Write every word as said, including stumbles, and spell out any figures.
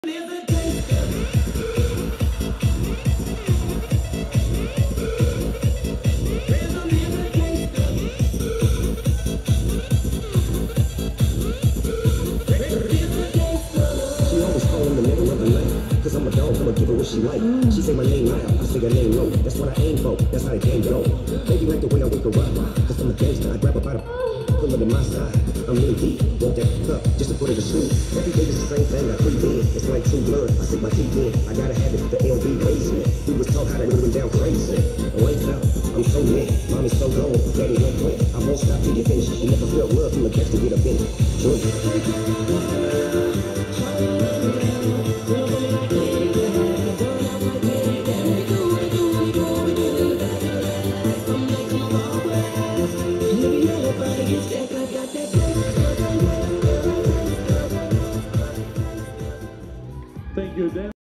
She like, she say my name loud, I say her name low. That's what I aim for, that's how the game go. Baby like the way I wake her up, cause I'm a gangster. I grab her by the pull her to my side. I'm really deep, want that cup just to put her to sleep. Every day is the same thing, I creep in. It's like true blood, I stick my teeth in. I gotta have it, the L B basement. We was taught how to move down crazy. Lights out, I'm so lit, mommy's so gone, daddy won't quit. I won't stop till you finish. You never felt love from the catch to get up in it. Joy. Thank you, Dan.